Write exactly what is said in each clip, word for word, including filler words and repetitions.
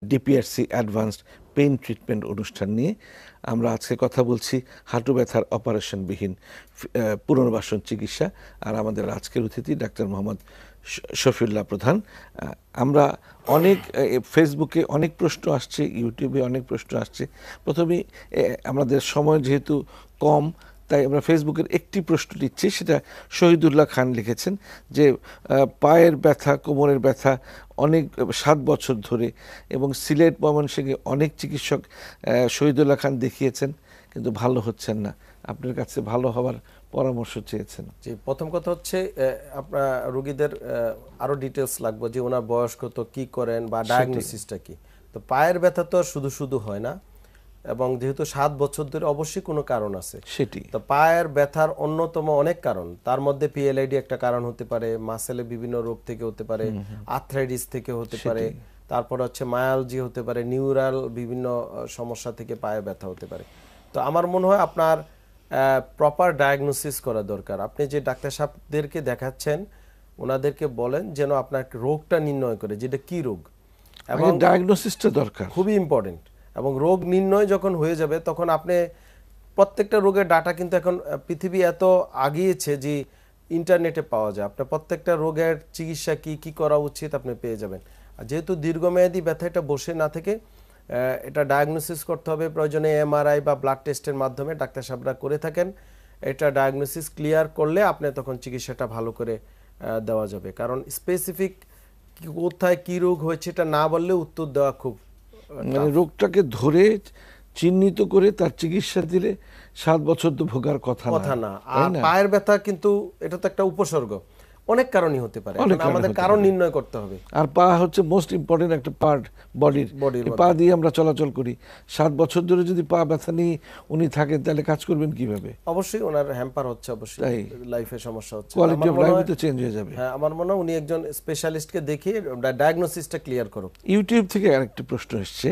DPRC advanced pain treatment অনুষ্ঠান নিয়ে আমরা আজকে কথা বলছি হাঁটু ব্যথার অপারেশনবিহীন পুনর্বাসন চিকিৎসা। আর আমাদের আজকের অতিথি ডাক্তার মোহাম্মদ শফিউল্লাহ প্রধান। আমরা অনেক ফেসবুকে অনেক প্রশ্ন আসছে, ইউটিউবে অনেক প্রশ্ন আসছে। প্রথমেই আমাদের সময় যেহেতু কম, তাই আমরা ফেসবুকের একটি প্রশ্ন দিচ্ছি, সেটা শহীদুল্লাহ খান লিখেছেন যে পায়ের ব্যথা, কোমরের ব্যথা অনেক সাত বছর ধরে, এবং সিলেট ময়মনসিংহে অনেক চিকিৎসক শহীদুল্লাহ খান দেখিয়েছেন কিন্তু ভালো হচ্ছেন না। আপনার কাছে ভালো হওয়ার পরামর্শ চেয়েছেন। জি, প্রথম কথা হচ্ছে আপনার রোগীদের আরো ডিটেলস লাগবে যে ওনার বয়স কত, কি করেন, বা ডায়াগনোসিসটা কি। তো পায়ের ব্যথা তো শুধু শুধু হয় না, এবং যেহেতু সাত বছর ধরে অবশ্যই কোনো কারণ আছে সেটি। তো পায়ের ব্যথার অন্যতম অনেক কারণ, তার মধ্যে পিএলআইডি একটা কারণ হতে পারে, মাসেলে বিভিন্ন রোগ থেকে হতে পারে, আর্থ্রাইটিস থেকে হতে পারে, তারপর হচ্ছে মায়ালজি হতে পারে, নিউরাল বিভিন্ন সমস্যা থেকে পায়ে ব্যথা হতে পারে। তো আমার মনে হয় আপনার প্রপার ডায়াগনোসিস করা দরকার। আপনি যে ডাক্তার সাহেবদেরকে দেখাচ্ছেন ওনাদেরকে বলেন যেন আপনার রোগটা নির্ণয় করে, যেটা কি রোগ, এবং ডায়াগনোসিসটা দরকার, খুবই ইম্পর্টেন্ট। এবং রোগ নির্ণয় যখন হয়ে যাবে তখন আপনি প্রত্যেকটা রোগের ডাটা কিন্তু এখন পৃথিবী এত আগিয়েছে যে ইন্টারনেটে পাওয়া যায়। আপনার প্রত্যেকটা রোগের চিকিৎসা কি কি করা উচিত আপনি পেয়ে যাবেন। আর যেহেতু দীর্ঘমেয়াদী ব্যথা এটা বসে না থেকে এটা ডায়াগনোসিস করতে হবে, প্রয়োজনে এমআরআই বা ব্লাড টেস্টের মাধ্যমে ডাক্তার সাহেবরা করে থাকেন। এটা ডায়াগনোসিস ক্লিয়ার করলে আপনি তখন চিকিৎসাটা ভালো করে দেওয়া যাবে। কারণ স্পেসিফিক কোথায় কি রোগ হয়েছে এটা না বললে উত্তর দেওয়া খুব, মানে রোগটাকে ধরে চিহ্নিত করে তার চিকিৎসা দিলে সাত বছর তো ভোগার কথা কথা না। আর পায়ের ব্যথা কিন্তু এটা তো একটা উপসর্গ, অনেক কারণই হতে পারে, আমাদের কারণ নির্ণয় করতে হবে। আর পা হচ্ছে মোস্ট ইম্পর্টেন্ট একটা পার্ট বডির, পা দিয়ে আমরা চলাচল করি। সাত বছর ধরে যদি পা ব্যথা নিয়ে উনি থাকেন তাহলে কাজ করবেন কিভাবে? অবশ্যই ওনার হ্যাম্পার হচ্ছে, অবশ্যই লাইফে সমস্যা হচ্ছে, কোয়ালিটি অফ লাইফ তো চেঞ্জ হয়ে যাবে। হ্যাঁ, আমার মনে হয় উনি একজন স্পেশালিস্টকে দেখিয়ে ডায়াগনোসিসটা ক্লিয়ার করুক। ইউটিউব থেকে আরেকটা প্রশ্ন এসেছে,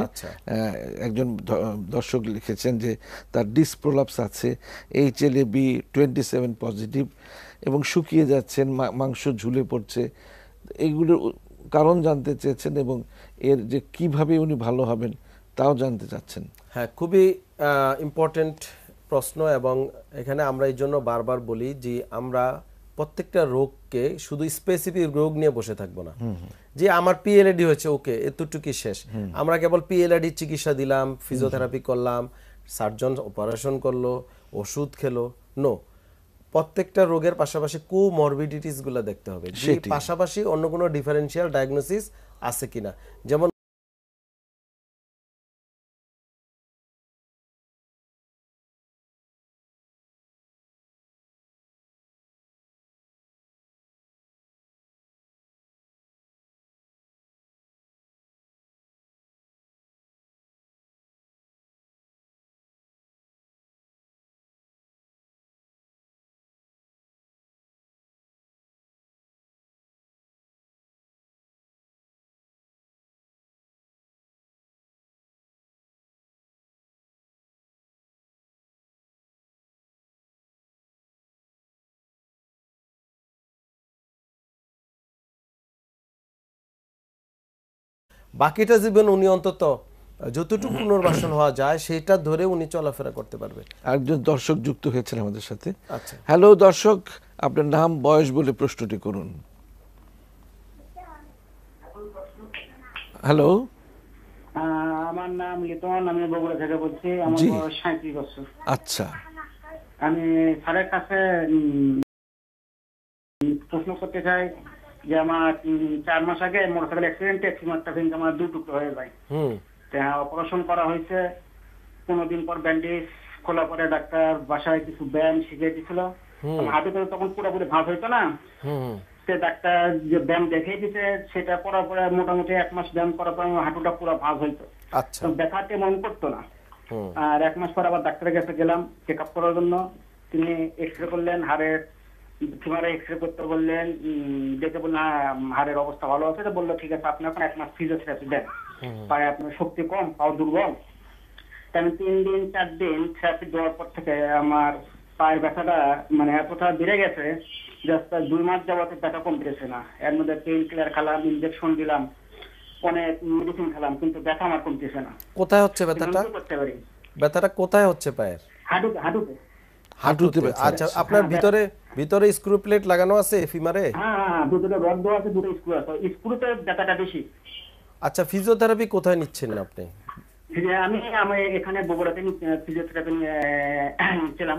একজন দর্শক লিখেছেন যে তার ডিস্ক প্রলাপস আছে, H L A B twenty seven positive, এবং শুকিয়ে যাচ্ছেন, মাংস ঝুলে পড়ছে। এইগুলোর কারণ জানতে চেয়েছেন এবং এর যে কিভাবে উনি ভালো হবেন তাও জানতে চাচ্ছেন। হ্যাঁ, খুবই ইম্পর্টেন্ট প্রশ্ন। এবং এখানে আমরা এই জন্য বারবার বলি যে আমরা প্রত্যেকটা রোগকে শুধু স্পেসিফিক রোগ নিয়ে বসে থাকবো না, যে আমার পিএলআইডি হয়েছে ওকে এতটুকুই শেষ, আমরা কেবল পিএলআইডি চিকিৎসা দিলাম, ফিজিওথেরাপি করলাম, সার্জন অপারেশন করলো, ওষুধ খেলো, নো। প্রত্যেকটা রোগের পাশাপাশি কোমরবিডিটিস গুলো দেখতে হবে, যে পাশাপাশি অন্য কোনো ডিফারেন্সিয়াল ডায়াগনোসিস আছে কিনা। যেমন বাকিটা জীবন উনি অন্তত যতটুকু পুনর্বাসন হওয়া যায় সেটা ধরে উনি চলাফেরা করতে পারবে। আরেকজন দর্শক যুক্ত হয়েছেন আমাদের সাথে। আচ্ছা, হ্যালো দর্শক, আপনার নাম বয়স বলে প্রশ্নটি করুন। হ্যালো, আমার নাম লিটন, আমি বগুড়া থেকে বলছি, আমার বয়স সাঁত্রিশ বছর। আচ্ছা, আমি স্যারের কাছে প্রশ্ন করতে চাই যে আমার চার মাস আগে মোটরসাইকেল অ্যাক্সিডেন্টে ফিমারটা ভেঙে আমার দু টুকরো হয়ে যায়। অপারেশন করা হয়েছে, পনেরো দিন পর ব্যান্ডেজ খোলা পরে ডাক্তার বাসায় কিছু ব্যায়াম শিখিয়ে দিয়েছিল। হাঁটুতে তখন পুরোপুরি ভাঁজ হইতো না, সে ডাক্তার যে ব্যায়াম দেখিয়ে দিতে সেটা করার পরে মোটামুটি এক মাস ব্যায়াম করার পর হাঁটুটা পুরো ভাঁজ হইতো, ব্যথা তেমন করতো না। আর এক মাস পর আবার ডাক্তারের কাছে গেলাম চেক আপ করার জন্য, তিনি এক্স রে করলেন, হাড়ের ফিমারে এক্স রে করতে বললেন, দেখে বললেন হাড়ের অবস্থা ভালো আছে, বললো ঠিক আছে আপনি এখন এক মাস ফিজিওথেরাপি দেন, পায়ে আপনার শক্তি কম, পাও দুর্বল। আমি তিন দিন চার দিন থেরাপি দেওয়ার পর থেকে আমার পায়ের ব্যথাটা মানে এতটা বেড়ে গেছে যে দুই মাস যাবতে ব্যথা কমতেছে না। এর মধ্যে পেইন কিলার খেলাম, ইনজেকশন দিলাম, অনেক মেডিসিন খেলাম, কিন্তু ব্যথা আমার কমতেছে না। কোথায় হচ্ছে ব্যথাটা? কি করতে পারি? ব্যথাটা কোথায় হচ্ছে পায়ের? হাঁটুতে হাঁটুতে হাঁটুতে ব্যথা আচ্ছা, আপনার ভিতরে ভিতরে স্ক্রু প্লেট লাগানো আছে ফিমারে? হ্যাঁ হ্যাঁ, দুটো রড দেওয়া আছে, দুটো স্ক্রু আছে, স্ক্রুতে ব্যথাটা বেশি। আচ্ছা, ফিজিওথেরাপি কোথায় নিচ্ছেন আপনি? যে আমি আমি এখানে বগুড়াতে ফিজিওথেরাপি ছিলাম।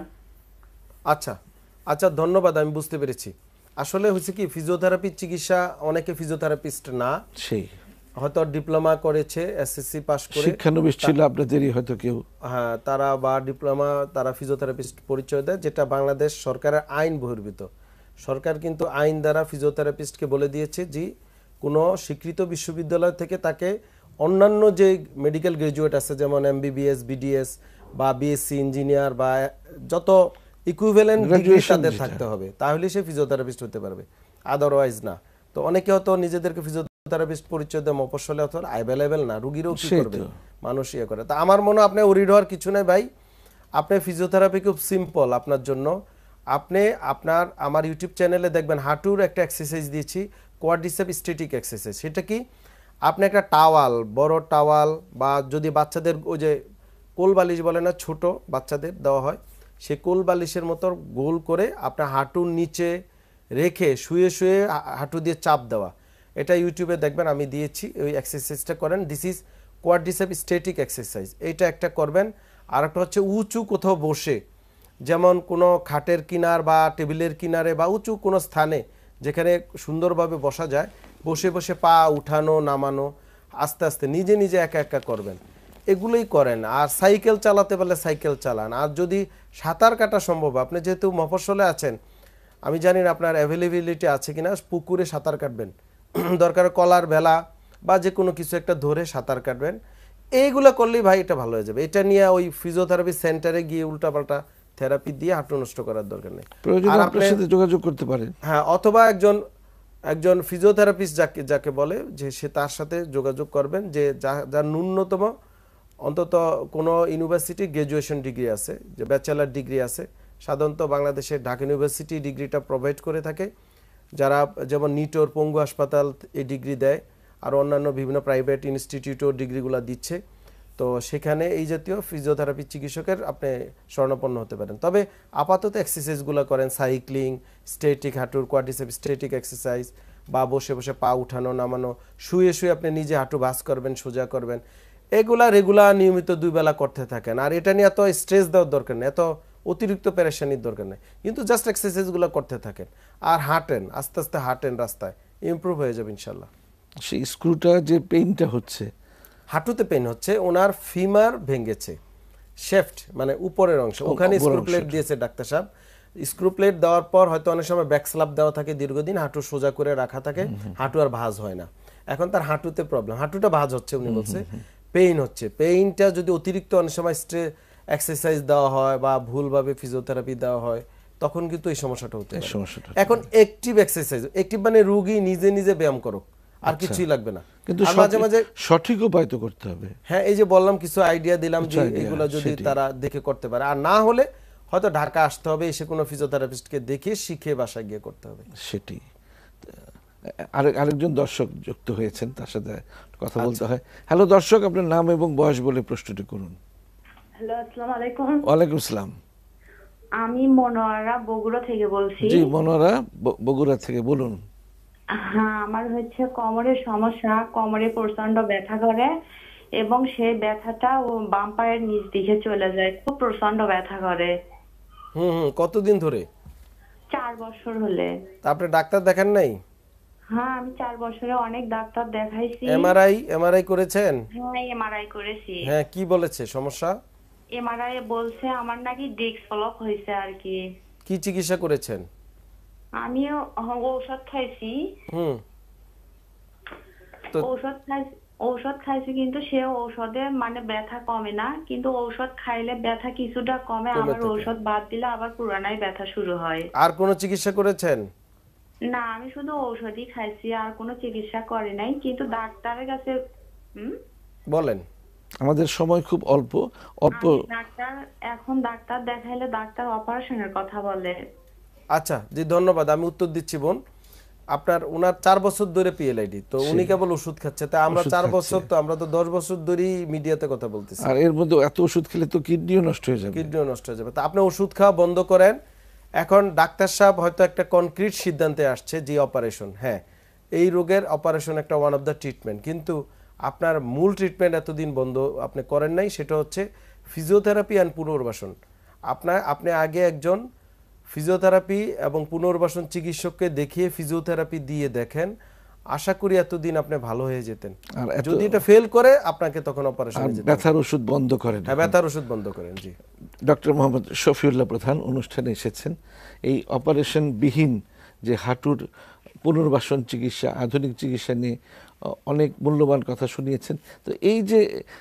আচ্ছা আচ্ছা, ধন্যবাদ, আমি বুঝতে পেরেছি। আসলে হচ্ছে কি, ফিজিওথেরাপির চিকিৎসা, অনেকে ফিজিওথেরাপিস্ট না, সেই হয়তো ডিপ্লোমা করেছে, এসএসসি পাস করে, শিক্ষানবিশ ছিল আপনাদেরই হয়তো কেউ, হ্যাঁ, তারা বা ডিপ্লোমা, তারা ফিজিওথেরাপিস্ট পরিচয় দেয়, যেটা বাংলাদেশ সরকারের আইন বহির্ভূত। সরকার কিন্তু আইন দ্বারা ফিজিওথেরাপিস্টকে বলে দিয়েছে যে কোনো স্বীকৃত বিশ্ববিদ্যালয় থেকে তাকে অন্যান্য যে মেডিকেল গ্র্যাজুয়েট আছে, যেমন এমবিবিএস, বিডিএস বা বিএসসি ইঞ্জিনিয়ার বা যত ইকুইভ্যালেন্ট ডিগ্রি তাদের থাকতে হবে, তাহলে সে ফিজিওথেরাপিস্ট হতে পারবে, আদারওয়াইজ না। তো অনেকে হয়তো নিজেদেরকে ফিজিওথেরাপিস্ট পরিচয় দেয়, মফস্বলে অথবা অ্যাভেলেবেল না, রুগীরও কি করবে, মানুষ ইয়ে করে। তা আমার মনে হয় আপনি ওরিড হওয়ার কিছু নেই ভাই। আপনি ফিজিওথেরাপি খুব সিম্পল আপনার জন্য। আপনি আপনার আমার ইউটিউব চ্যানেলে দেখবেন হাঁটুর একটা এক্সারসাইজ দিয়েছি, কোয়াড্রিসেপ স্ট্যাটিক এক্সারসাইজ। সেটা কি, আপনি একটা টাওয়াল, বড় টাওয়াল, বা যদি বাচ্চাদের ওই যে কোল বালিশ বলে না, ছোট বাচ্চাদের দেওয়া হয়, সে কোল বালিশের মতো গোল করে আপনার হাঁটুর নিচে রেখে শুয়ে শুয়ে হাঁটু দিয়ে চাপ দেওয়া, এটা ইউটিউবে দেখবেন আমি দিয়েছি, ওই এক্সারসাইজটা করেন। This is quadricep static exercise, এইটা একটা করবেন। আর একটা হচ্ছে উঁচু কোথাও বসে, যেমন কোনো খাটের কিনার বা টেবিলের কিনারে বা উঁচু কোনো স্থানে যেখানে সুন্দরভাবে বসা যায়, বসে বসে পা উঠানো নামানো আস্তে আস্তে নিজে নিজে একা একা করবেন, এগুলোই করেন। আর সাইকেল চালাতে পারলে সাইকেল চালান। আর যদি সাঁতার কাটা সম্ভব, আপনি যেহেতু মফস্বলে আছেন, আমি জানি না আপনার অ্যাভেলেবিলিটি আছে কিনা, পুকুরে সাঁতার কাটবেন, দরকার কলার ভেলা বা যে কোনো কিছু একটা ধরে সাঁতার কাটবেন, এইগুলো করলেই ভাই এটা ভালো হয়ে যাবে। এটা নিয়ে ওই ফিজিওথেরাপি সেন্টারে গিয়ে উল্টাপাল্টা থেরাপি দিয়ে হাঁটু নষ্ট করার দরকার নেই। প্রয়োজনে আপনার সাথে যোগাযোগ করতে পারেন, হ্যাঁ, অথবা একজন একজন ফিজিওথেরাপিস্ট যাকে যাকে বলে যে সে তার সাথে যোগাযোগ করবেন, যে যার ন্যূনতম অন্তত কোনো ইউনিভার্সিটি গ্র্যাজুয়েশন ডিগ্রি আছে, যে ব্যাচেলার ডিগ্রি আছে। সাধারণত বাংলাদেশের ঢাকা ইউনিভার্সিটি ডিগ্রিটা প্রোভাইড করে থাকে, যারা যেমন নিটোর পঙ্গু হাসপাতাল এই ডিগ্রি দেয়, আর অন্যান্য বিভিন্ন প্রাইভেট ইনস্টিটিউটও ডিগ্রিগুলো দিচ্ছে। তো সেখানে এই জাতীয় ফিজিওথেরাপি চিকিৎসকের আপনি শরণাপন্ন হতে পারেন। তবে আপাতত এক্সারসাইজগুলো করেন, সাইক্লিং, স্ট্যাটিক হাঁটুর কোয়াড্রিসেপ স্ট্যাটিক এক্সারসাইজ, বা বসে বসে পা উঠানো নামানো, শুয়ে শুয়ে আপনি নিজে হাঁটু ভাঁজ করবেন, সোজা করবেন, এগুলা রেগুলার নিয়মিত দুই বেলা করতে থাকেন। আর এটা নিয়ে এত স্ট্রেস দেওয়ার দরকার নেই, এত অতিরিক্ত পেরেশানির দরকার নেই, কিন্তু জাস্ট এক্সারসাইজগুলো করতে থাকেন আর হাঁটেন, আস্তে আস্তে হাঁটেন, রাস্তায় ইমপ্রুভ হয়ে যাবে ইনশাল্লাহ। সেই স্ক্রুটা যে পেইনটা হচ্ছে, হাঁটুতে পেইন হচ্ছে, ওনার ফিমার ভেঙেছে, শেফট মানে উপরের অংশ, ওখানে স্ক্রু প্লেট দিয়েছে ডাক্তার সাহেব। স্ক্রু প্লেট দেওয়ার পর হয়তো অনেক সময় ব্যাক স্ল্যাপ দেওয়া থাকে দীর্ঘদিন, হাঁটু সোজা করে রাখা থাকে, হাঁটু আর ভাঁজ হয় না। এখন তার হাঁটুতে প্রবলেম, হাঁটুটা ভাঁজ হচ্ছে, উনি বলছে পেইন হচ্ছে। পেইনটা যদি অতিরিক্ত অনেক সময় স্ট্রে এক্সারসাইজ দেওয়া হয় বা ভুলভাবে ফিজিওথেরাপি দেওয়া হয়, তখন কিন্তু এই সমস্যাটা হতে পারে। এখন অ্যাক্টিভ এক্সারসাইজ, অ্যাক্টিভ মানে রোগী নিজে নিজে ব্যায়াম করুক, আর কিছুই লাগবে না, কিন্তু মাঝে মাঝে সঠিক উপায় তো করতে হবে। হ্যাঁ, এই যে বললাম কিছু আইডিয়া দিলাম, যে এগুলো যদি তারা দেখে করতে পারে, আর না হলে হয়তো ঢাকা আসতে হবে, এসে কোনো ফিজিওথেরাপিস্টকে দেখে শিখে বাসায় গিয়ে করতে হবে। সেটি আরেক আরেকজন দর্শক যুক্ত হয়েছেন, তার সাথে কথা বলতে হয়। হ্যালো দর্শক, আপনার নাম এবং বয়স বলে প্রশ্নটি করুন। হ্যালো, আসসালামু আলাইকুম। ওয়ালাইকুম আসসালাম। আমি মনোয়ারা বগুড়া থেকে বলছি। জি মনোয়ারা, বগুড়া থেকে বলুন। হ্যাঁ, আমার হচ্ছে কোমরের সমস্যা, কোমরে প্রচন্ড ব্যথা করে এবং সেই ব্যথাটা ও বাম পায়ের নিচ দিকে চলে যায়, খুব প্রচন্ড ব্যথা করে। হুম হুম কতদিন ধরে? চার বছর হলে। আপনি ডাক্তার দেখান নাই? হ্যাঁ, আমি চার বছরে অনেক ডাক্তার দেখাইছি। এমআরআই এমআরআই করেছেন? হ্যাঁ, এমআরআই করেছি। হ্যাঁ, কি বলেছে সমস্যা? এমআরআই বলছে আমার নাকি ডিস্ক ফ্লপ হয়েছে আর কি। কি চিকিৎসা করেছেন? আমিও ঔষধ খাইছি। হুম তো ঔষধ খাইছি ঔষধ খাইছি কিন্তু সে ঔষধে মানে ব্যথা কমে না, কিন্তু ঔষধ খাইলে ব্যথা কিছুটা কমে, আবার ঔষধ বাদ দিলে আবার পুরানাই ব্যথা শুরু হয়। আর কোনো চিকিৎসা করেছেন? না, আমি শুধু ঔষধই খাইছি, আর কোনো চিকিৎসা করি নাই। কিন্তু ডাক্তারের কাছে হুম বলেন, আমাদের সময় খুব অল্প অল্প ডাক্তার এখন ডাক্তার দেখাইলে ডাক্তার অপারেশনের কথা বলে। আচ্ছা জি, ধন্যবাদ, আমি উত্তর দিচ্ছি বোন। আপনার ওনার চার বছর ধরে পিএলআইডি, তো উনি কেবল ওষুধ খাচ্ছে, তাই আমরা চার বছর, তো আমরা তো দশ বছর ধরেই মিডিয়াতে কথা বলতেছি। আর এর মধ্যে এত ওষুধ খেলে তো কিডনিও নষ্ট হয়ে যাবে, কিডনিও নষ্ট হয়ে যাবে। তা আপনি ওষুধ খাওয়া বন্ধ করেন। এখন ডাক্তার সাহেব হয়তো একটা কনক্রিট সিদ্ধান্তে আসছে যে অপারেশন, হ্যাঁ এই রোগের অপারেশন একটা ওয়ান অফ দ্য ট্রিটমেন্ট, কিন্তু আপনার মূল ট্রিটমেন্ট এতদিন বন্ধ আপনি করেন নাই, সেটা হচ্ছে ফিজিওথেরাপি অ্যান্ড পুনর্বাসন। আপনার আপনি আগে একজন ফিজিওথেরাপি এবং পুনর্বাসন চিকিৎসককে দেখিয়ে ফিজিওথেরাপি দিয়ে দেখেন, আশা করি এতদিন আপনি ভালো হয়ে যেতেন। আর যদি এটা ফেল করে আপনাকে তখন অপারেশন, ব্যথার ওষুধ বন্ধ করেন। হ্যাঁ ব্যথার ওষুধ বন্ধ করেন। জি ডক্টর মোহাম্মদ শফিউল্লাহ প্রধান অনুষ্ঠানে এসেছেন। এই অপারেশন বিহীন যে হাঁটুর পুনর্বাসন চিকিৎসা, আধুনিক চিকিৎসা নিয়ে অনেক মূল্যবান কথা শুনিয়েছেন। তো এই যে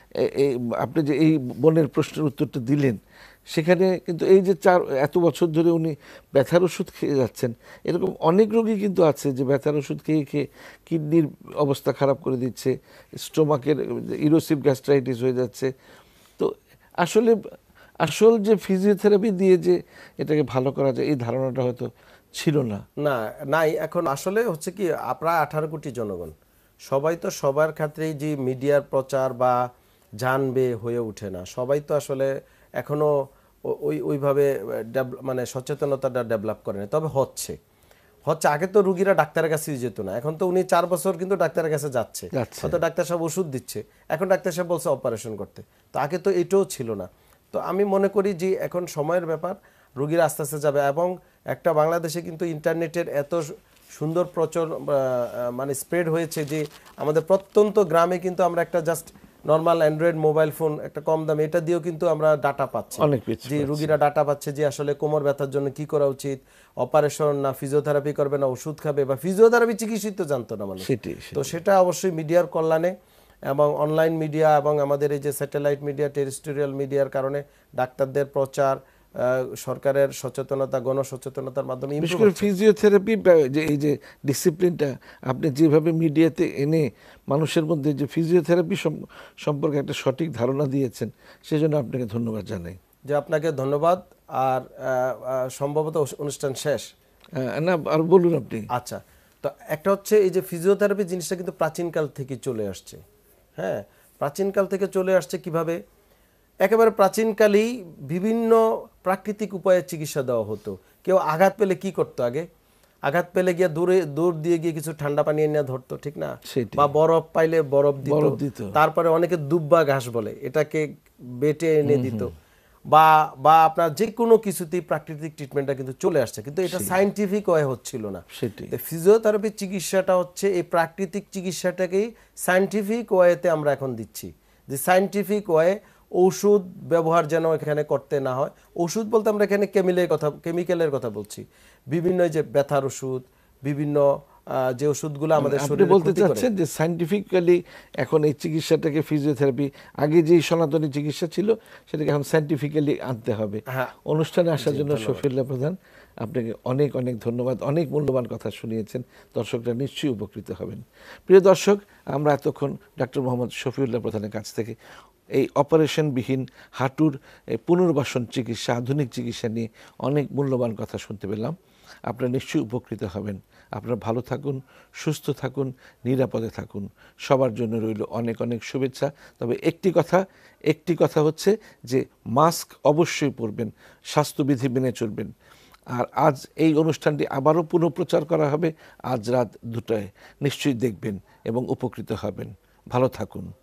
আপনি যে এই বোনের প্রশ্নের উত্তরটা দিলেন, সেখানে কিন্তু এই যে চার এত বছর ধরে উনি ব্যথার ওষুধ খেয়ে যাচ্ছেন, এরকম অনেক রোগী কিন্তু আছে যে ব্যথার ওষুধ খেয়ে খেয়ে কিডনির অবস্থা খারাপ করে দিচ্ছে, স্টোমাকের ইরোসিভ গ্যাস্ট্রাইটিস হয়ে যাচ্ছে। তো আসলে আসল যে ফিজিওথেরাপি দিয়ে যে এটাকে ভালো করা যায় এই ধারণাটা হয়তো ছিল না। না নাই, এখন আসলে হচ্ছে কি প্রায় আঠারো কোটি জনগণ, সবাই তো সবার ক্ষেত্রেই যে মিডিয়ার প্রচার বা জানবে হয়ে ওঠে না, সবাই তো আসলে এখনো ওই ওইভাবে মানে সচেতনতাটা ডেভেলপ করে না। তবে হচ্ছে হচ্ছে আগে তো রুগীরা ডাক্তারের কাছে যেত না, এখন তো উনি চার বছর কিন্তু ডাক্তারের কাছে যাচ্ছে, হয়তো ডাক্তার সাহেব ওষুধ দিচ্ছে, এখন ডাক্তার সাহেব বলছে অপারেশন করতে। তো আগে তো এটাও ছিল না। তো আমি মনে করি যে এখন সময়ের ব্যাপার, রুগীরা আস্তে আস্তে যাবে। এবং একটা বাংলাদেশে কিন্তু ইন্টারনেটের এত সুন্দর প্রচর মানে স্প্রেড হয়েছে যে আমাদের প্রত্যন্ত গ্রামে কিন্তু আমরা একটা just normal android mobile phone একটা কম দামে, এটা দিয়েও কিন্তু আমরা ডাটা পাচ্ছি, যে রুগীরা ডাটা পাচ্ছে যে আসলে কোমর ব্যথার জন্য কি করা উচিত, অপারেশন না ফিজিওথেরাপি করবে না ওষুধ খাবে, বা ফিজিওথেরাপি চিকিৎসিত জানতো না মানুষ। তো সেটা অবশ্যই মিডিয়ার কল্যাণে এবং অনলাইন মিডিয়া এবং আমাদের এই যে স্যাটেলাইট মিডিয়া, টেরিস্টেরিয়াল মিডিয়ার কারণে ডাক্তারদের প্রচার, সরকারের সচেতনতা, গণসচেতনতার মাধ্যমে ফিজিওথেরাপি যে এই যে ডিসিপ্লিনটা আপনি যেভাবে মিডিয়াতে এনে মানুষের মধ্যে যে ফিজিওথেরাপি সম্পর্কে একটা সঠিক ধারণা দিয়েছেন, সেজন্য আপনাকে ধন্যবাদ জানাই। যে আপনাকে ধন্যবাদ। আর সম্ভবত অনুষ্ঠান শেষ না, আর বলুন আপনি। আচ্ছা, তো একটা হচ্ছে এই যে ফিজিওথেরাপি জিনিসটা কিন্তু প্রাচীনকাল থেকে চলে আসছে। হ্যাঁ, প্রাচীনকাল থেকে চলে আসছে কিভাবে? একেবারে প্রাচীনকালেই বিভিন্ন প্রাকৃতিক উপায়ে চিকিৎসা দেওয়া হতো। কেউ আঘাত পেলে কি করতো? আগে আঘাত পেলে গিয়ে দূরে দূর দিয়ে গিয়ে কিছু ঠান্ডা পানি এনে ধরতো, ঠিক না? বা বরফ পাইলে বরফ দিত। তারপরে অনেকে দুব্বা ঘাস বলে, এটাকে বেটে এনে দিত। বা বা আপনার যে কোনো কিছুতেই প্রাকৃতিক ট্রিটমেন্টটা কিন্তু চলে আসছে, কিন্তু এটা সায়েন্টিফিক ওয়ে হচ্ছিল না। ফিজিওথেরাপি চিকিৎসাটা হচ্ছে এই প্রাকৃতিক চিকিৎসাটাকেই সায়েন্টিফিক ওয়েতে আমরা এখন দিচ্ছি। যে সায়েন্টিফিক ওয়ে, ওষুধ ব্যবহার যেন এখানে করতে না হয়। ওষুধ বলতে আমরা এখানে কেমিক্যালের কথা কেমিক্যালের কথা বলছি। বিভিন্ন যে ব্যথার ওষুধ, বিভিন্ন যে ওষুধগুলো আমাদের শরীরে বলতে চাচ্ছেন যে সায়েন্টিফিক্যালি এখন এই চিকিৎসাটাকে, ফিজিওথেরাপি আগে যে সনাতনী চিকিৎসা ছিল সেটাকে এখন সায়েন্টিফিক্যালি আনতে হবে। অনুষ্ঠানে আসার জন্য শফিউল্লাহ প্রধান, আপনাকে অনেক অনেক ধন্যবাদ। অনেক মূল্যবান কথা শুনিয়েছেন, দর্শকরা নিশ্চয়ই উপকৃত হবেন। প্রিয় দর্শক, আমরা এতক্ষণ ডক্টর মোহাম্মদ শফিউল্লাহ প্রধানের কাছ থেকে এই অপারেশনবিহীন হাঁটুর পুনর্বাসন চিকিৎসা, আধুনিক চিকিৎসা নিয়ে অনেক মূল্যবান কথা শুনতে পেলাম। আপনারা নিশ্চয়ই উপকৃত হবেন। আপনারা ভালো থাকুন, সুস্থ থাকুন, নিরাপদে থাকুন। সবার জন্য রইল অনেক অনেক শুভেচ্ছা। তবে একটি কথা একটি কথা হচ্ছে যে মাস্ক অবশ্যই পরবেন, স্বাস্থ্যবিধি মেনে চলবেন। আর আজ এই অনুষ্ঠানটি আবারও পুনঃপ্রচার করা হবে আজ রাত দুটায়। নিশ্চয়ই দেখবেন এবং উপকৃত হবেন। ভালো থাকুন।